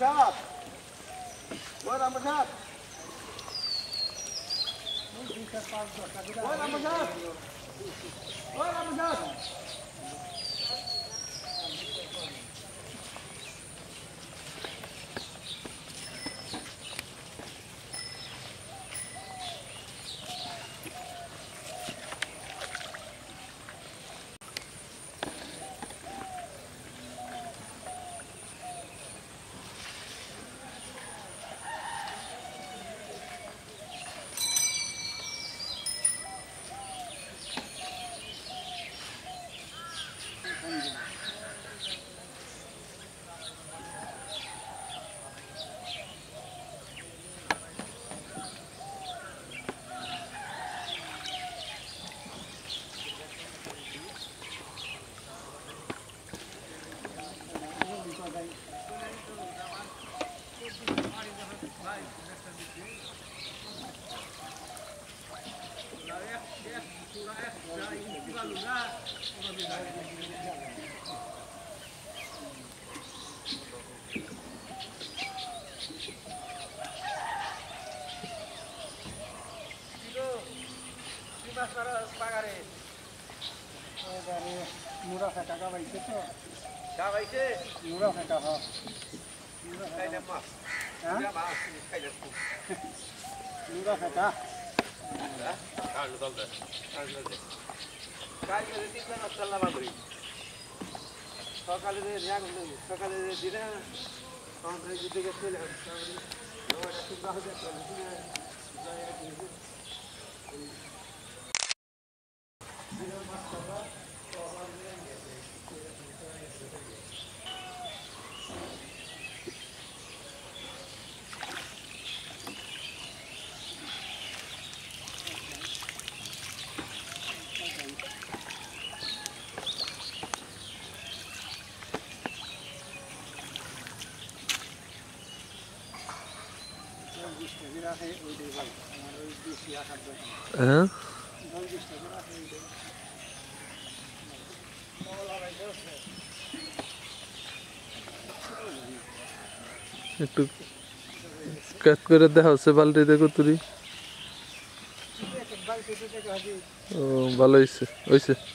Ramazan. Oi, Ramazan. Oi, Ramazan. Oi, Ramazan. Murah kata kau itu tu. Kau itu? Murah kata kau. Kau ni apa? Hah? Murah kata. Kau lu tahu tak? Kau lu tahu. Kau ni di mana salah beri? Sekali dia yang ni, sekali dia dia. Kau ni jadi kita ni. Kau ada sudah ada kalau dia. Saya ini. হ্যাঁ একটু কাট করে দেখা হচ্ছে বালতিতে কতুরি ও ভালো হয়েছে